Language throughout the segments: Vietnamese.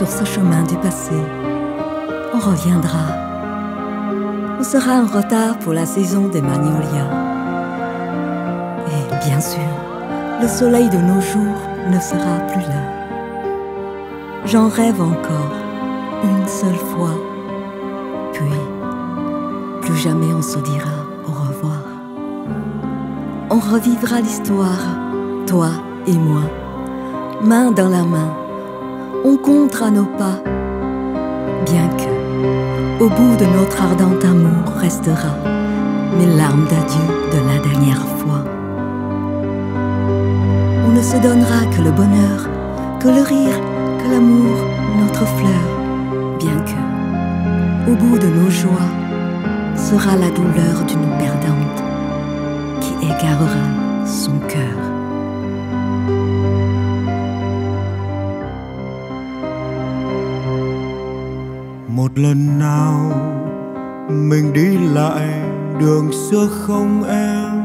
sur ce chemin du passé. On reviendra. On sera en retard pour la saison des magnolias. Et bien sûr, le soleil de nos jours ne sera plus là. J'en rêve encore une seule fois, puis plus jamais on se dira au revoir. On revivra l'histoire, toi et moi, main dans la main. On comptera nos pas, bien que, au bout de notre ardent amour restera mes larmes d'adieu de la dernière fois. On ne se donnera que le bonheur, que le rire, que l'amour, notre fleur, bien que, au bout de nos joies, sera la douleur d'une perdante qui égarera son cœur. Một lần nào mình đi lại đường xưa không em,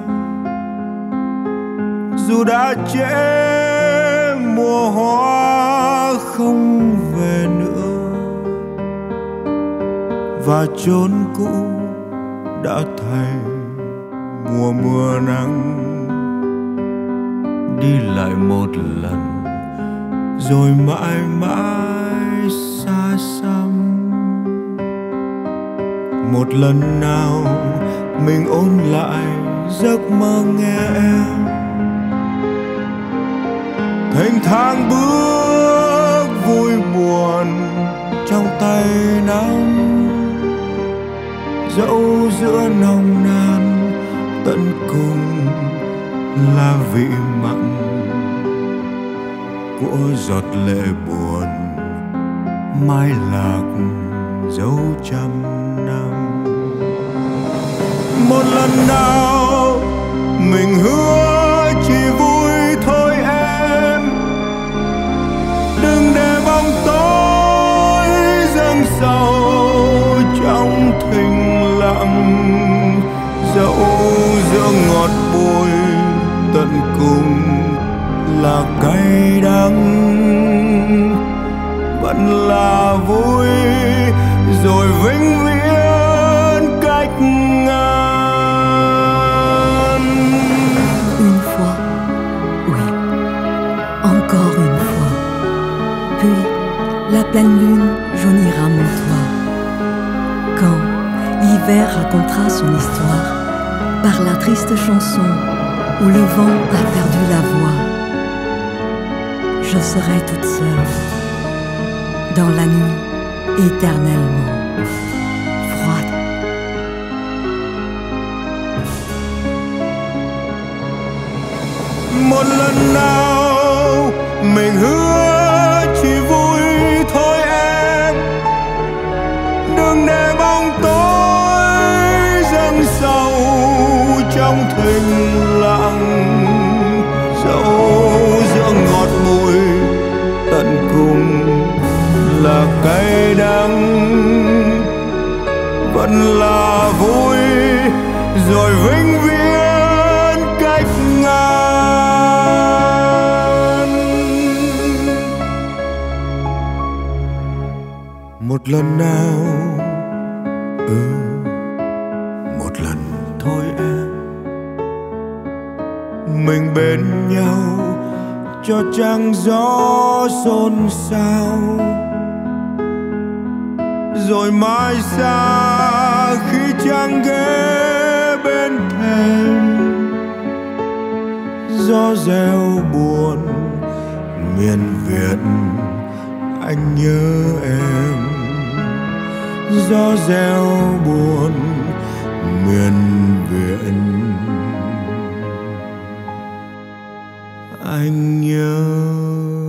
dù đã trễ mùa hoa không về nữa, và chốn cũ đã thành mùa mưa nắng. Đi lại một lần rồi mãi mãi xa xăm. Một lần nào mình ôn lại giấc mơ nghe em, thênh thang bước vui buồn trong tay nắm, dẫu giữa nồng nàn tận cùng là vị mặn của giọt lệ buồn mai lạc dấu trăm năm. Một lần nào mình hứa chỉ vui thôi em, đừng để bóng tối dâng sầu trong thinh lặng, dẫu giữa ngọt bùi tận cùng là cay đắng, vẫn là vui rồi vĩnh viễn cách ngàn. Une fois, oui, encore une fois. Puis la pleine lune jaunira mon toit. Quand l'hiver racontera son histoire par la triste chanson où le vent a perdu la voix, je serai toute seule dans la nuit éternellement froide. Một lần nào mình hứa chỉ vui thôi em, đừng để bóng tối dâng sầu trong thinh lặng, dẫu giữa ngọt bùi tận cùng là cay đắng, vẫn là vui rồi vĩnh viễn cách ngàn. Một lần nào, một lần thôi em, mình bên nhau cho trăng gió xôn xao, rồi mai xa khi trăng ghé bên thềm, gió reo buồn miền Việt anh nhớ em, gió reo buồn miền Việt anh nhớ